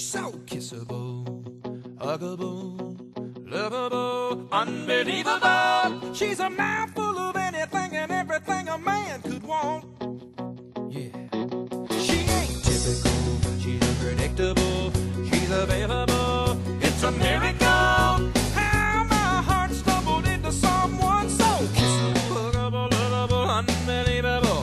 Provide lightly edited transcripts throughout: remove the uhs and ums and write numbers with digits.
so kissable, huggable, lovable, unbelievable. She's a mouthful of anything and everything a man could want. Yeah. She ain't typical, she's unpredictable, she's available. It's a miracle how my heart stumbled into someone so kissable, huggable, lovable, unbelievable.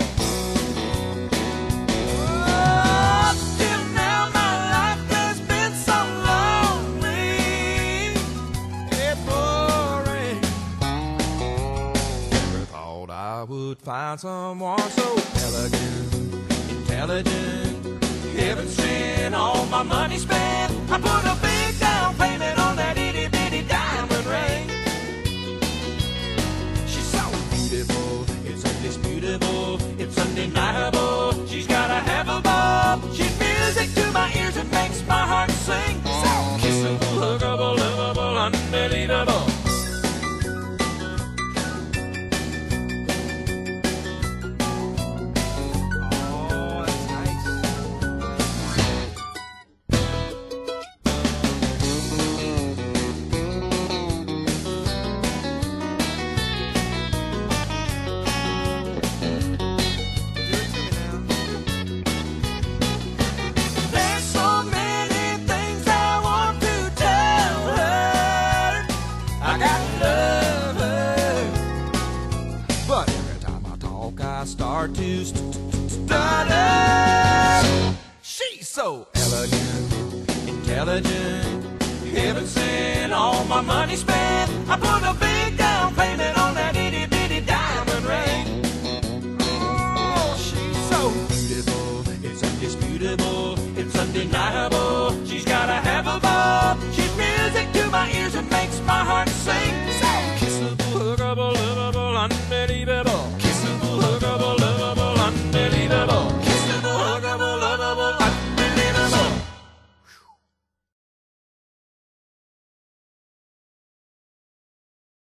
I would find someone so elegant, intelligent, heaven sent, all my money spent. I put a big down payment on that itty bitty diamond ring. She's so beautiful, it's undisputable, it's undeniable. She's got a have a ball. She's music to my ears and makes my heart sing. So kissable, huggable, lovable, unbelievable. But every time I talk, I start to stutter. She's so elegant, intelligent, heaven sent, all my money spent. I put a big down payment on that itty bitty diamond ring. Oh, she's so beautiful, it's undisputable, it's undeniable. She's got a have a ball. She's music to my ears and makes my heart sing. So kissable, huggable, lovable, unbelievable.